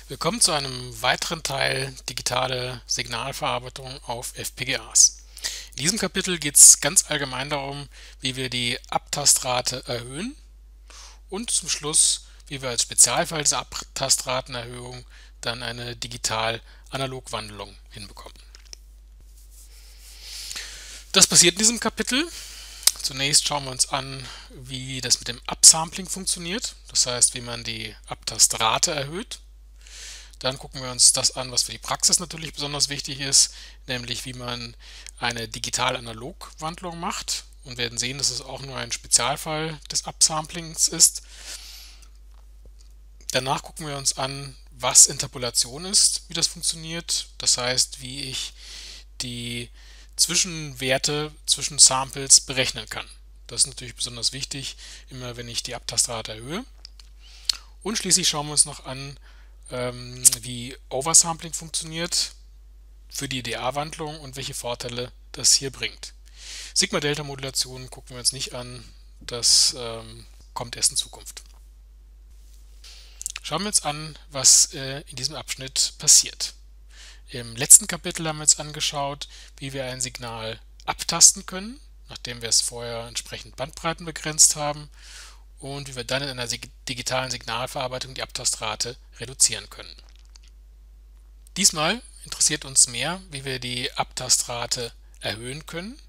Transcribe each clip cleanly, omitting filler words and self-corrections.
Willkommen zu einem weiteren Teil digitale Signalverarbeitung auf FPGAs. In diesem Kapitel geht es ganz allgemein darum, wie wir die Abtastrate erhöhen und zum Schluss, wie wir als Spezialfall dieser Abtastratenerhöhung dann eine Digital-Analog-Wandlung hinbekommen. Das passiert in diesem Kapitel. Zunächst schauen wir uns an, wie das mit dem Upsampling funktioniert, das heißt, wie man die Abtastrate erhöht. Dann gucken wir uns das an, was für die Praxis natürlich besonders wichtig ist, nämlich wie man eine Digital-Analog-Wandlung macht und werden sehen, dass es auch nur ein Spezialfall des Upsamplings ist. Danach gucken wir uns an, was Interpolation ist, wie das funktioniert, das heißt, wie ich die Zwischenwerte zwischen Samples berechnen kann. Das ist natürlich besonders wichtig, immer wenn ich die Abtastrate erhöhe. Und schließlich schauen wir uns noch an, wie Oversampling funktioniert für die DA-Wandlung und welche Vorteile das hier bringt. Sigma-Delta-Modulation gucken wir uns nicht an, das kommt erst in Zukunft. Schauen wir uns an, was in diesem Abschnitt passiert. Im letzten Kapitel haben wir uns angeschaut, wie wir ein Signal abtasten können, nachdem wir es vorher entsprechend Bandbreiten begrenzt haben, und wie wir dann in einer digitalen Signalverarbeitung die Abtastrate reduzieren können. Diesmal interessiert uns mehr, wie wir die Abtastrate erhöhen können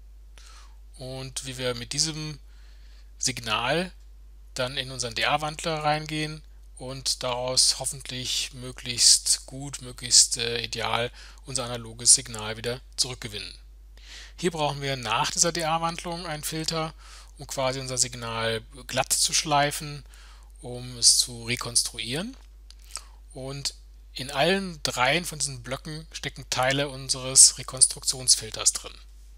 und wie wir mit diesem Signal dann in unseren DA-Wandler reingehen und daraus hoffentlich möglichst gut, möglichst ideal unser analoges Signal wieder zurückgewinnen. Hier brauchen wir nach dieser DA-Wandlung einen Filter, um quasi unser Signal glatt zu schleifen, um es zu rekonstruieren. Und in allen dreien von diesen Blöcken stecken Teile unseres Rekonstruktionsfilters drin.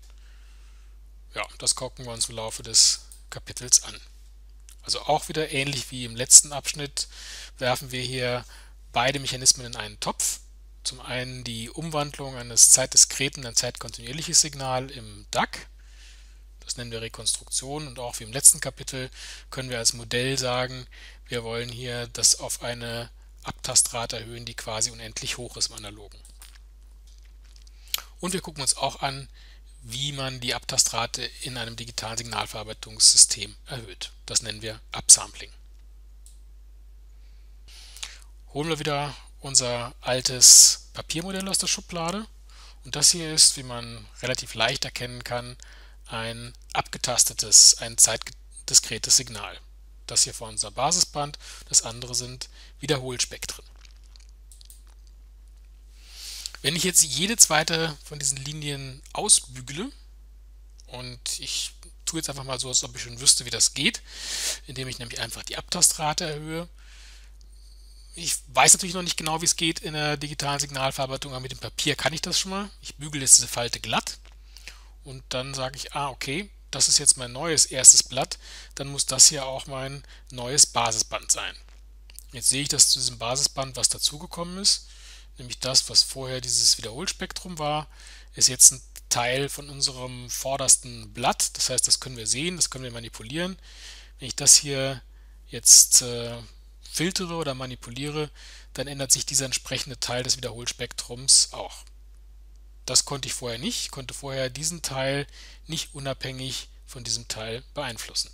Ja, das gucken wir uns im Laufe des Kapitels an. Also auch wieder ähnlich wie im letzten Abschnitt werfen wir hier beide Mechanismen in einen Topf. Zum einen die Umwandlung eines zeitdiskreten in ein zeitkontinuierliches Signal im DAC. Das nennen wir Rekonstruktion, und auch wie im letzten Kapitel können wir als Modell sagen, wir wollen hier das auf eine Abtastrate erhöhen, die quasi unendlich hoch ist im Analogen. Und wir gucken uns auch an, wie man die Abtastrate in einem digitalen Signalverarbeitungssystem erhöht. Das nennen wir Upsampling. Holen wir wieder unser altes Papiermodell aus der Schublade, und das hier ist, wie man relativ leicht erkennen kann, ein abgetastetes, ein zeitdiskretes Signal. Das hier vor unser Basisband, das andere sind Wiederholspektren. Wenn ich jetzt jede zweite von diesen Linien ausbügele, und ich tue jetzt einfach mal so, als ob ich schon wüsste, wie das geht, indem ich nämlich einfach die Abtastrate erhöhe. Ich weiß natürlich noch nicht genau, wie es geht in der digitalen Signalverarbeitung, aber mit dem Papier kann ich das schon mal. Ich bügele jetzt diese Falte glatt. Und dann sage ich, okay, das ist jetzt mein neues erstes Blatt, dann muss das hier auch mein neues Basisband sein. Jetzt sehe ich, dass zu diesem Basisband was dazugekommen ist, nämlich das, was vorher dieses Wiederholspektrum war, ist jetzt ein Teil von unserem vordersten Blatt. Das heißt, das können wir sehen, das können wir manipulieren. Wenn ich das hier jetzt filtere oder manipuliere, dann ändert sich dieser entsprechende Teil des Wiederholspektrums auch. Das konnte ich vorher nicht. Ich konnte vorher diesen Teil nicht unabhängig von diesem Teil beeinflussen.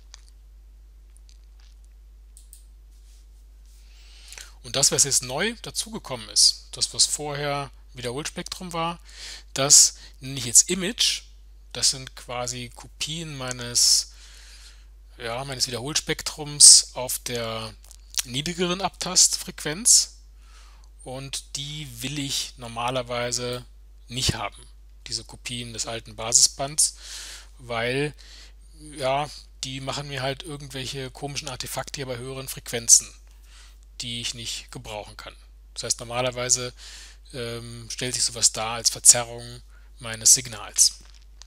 Und das, was jetzt neu dazugekommen ist, das, was vorher Wiederholspektrum war, das nenne ich jetzt Image. Das sind quasi Kopien meines Wiederholspektrums auf der niedrigeren Abtastfrequenz, und die will ich normalerweise nicht haben, diese Kopien des alten Basisbands, weil die machen mir halt irgendwelche komischen Artefakte hier bei höheren Frequenzen, die ich nicht gebrauchen kann. Das heißt, normalerweise stellt sich sowas dar als Verzerrung meines Signals.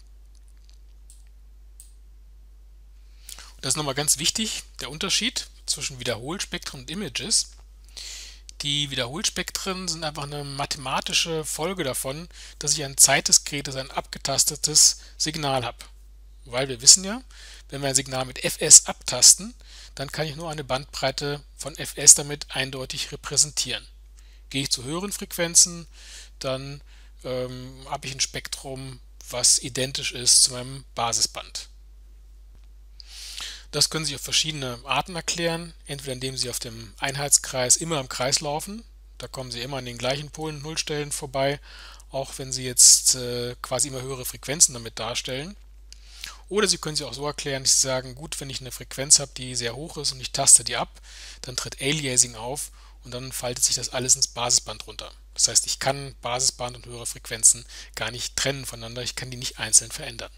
Und das ist nochmal ganz wichtig, der Unterschied zwischen Wiederholspektren und Images. Die Wiederholspektren sind einfach eine mathematische Folge davon, dass ich ein zeitdiskretes, ein abgetastetes Signal habe. Weil wir wissen ja, wenn wir ein Signal mit Fs abtasten, dann kann ich nur eine Bandbreite von Fs damit eindeutig repräsentieren. Gehe ich zu höheren Frequenzen, dann habe ich ein Spektrum, was identisch ist zu meinem Basisband. Das können Sie auf verschiedene Arten erklären, entweder indem Sie auf dem Einheitskreis immer im Kreis laufen, da kommen Sie immer an den gleichen Polen und Nullstellen vorbei, auch wenn Sie jetzt quasi immer höhere Frequenzen damit darstellen. Oder Sie können sie auch so erklären, dass Sie sagen, gut, wenn ich eine Frequenz habe, die sehr hoch ist und ich taste die ab, dann tritt Aliasing auf und dann faltet sich das alles ins Basisband runter. Das heißt, ich kann Basisband und höhere Frequenzen gar nicht trennen voneinander, ich kann die nicht einzeln verändern.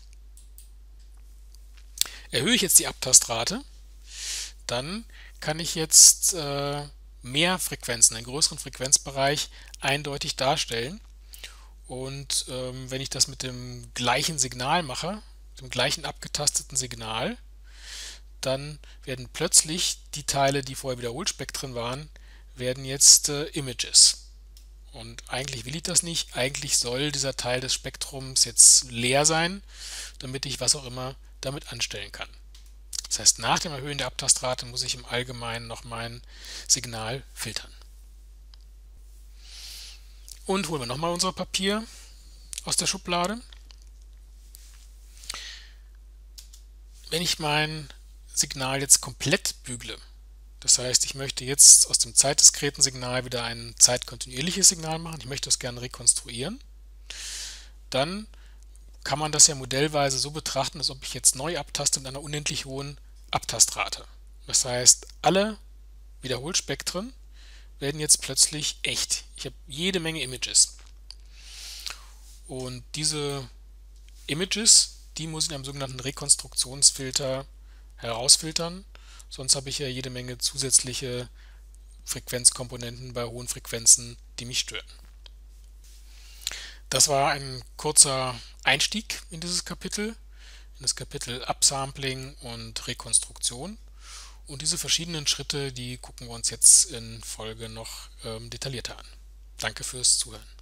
Erhöhe ich jetzt die Abtastrate, dann kann ich jetzt mehr Frequenzen, einen größeren Frequenzbereich eindeutig darstellen. Und wenn ich das mit dem gleichen Signal mache, dem gleichen abgetasteten Signal, dann werden plötzlich die Teile, die vorher Wiederholspektren waren, werden jetzt Images. Und eigentlich will ich das nicht. Eigentlich soll dieser Teil des Spektrums jetzt leer sein, damit ich was auch immer damit anstellen kann. Das heißt, nach dem Erhöhen der Abtastrate muss ich im Allgemeinen noch mein Signal filtern. Und holen wir nochmal unser Papier aus der Schublade. Wenn ich mein Signal jetzt komplett bügle, das heißt, ich möchte jetzt aus dem zeitdiskreten Signal wieder ein zeitkontinuierliches Signal machen, ich möchte das gerne rekonstruieren, dann kann man das ja modellweise so betrachten, als ob ich jetzt neu abtaste mit einer unendlich hohen Abtastrate. Das heißt, alle Wiederholspektren werden jetzt plötzlich echt. Ich habe jede Menge Images. Und diese Images, die muss ich in einem sogenannten Rekonstruktionsfilter herausfiltern, sonst habe ich ja jede Menge zusätzliche Frequenzkomponenten bei hohen Frequenzen, die mich stören. Das war ein kurzer Einstieg in dieses Kapitel, in das Kapitel Upsampling und Rekonstruktion. Und diese verschiedenen Schritte, die gucken wir uns jetzt in Folge noch detaillierter an. Danke fürs Zuhören.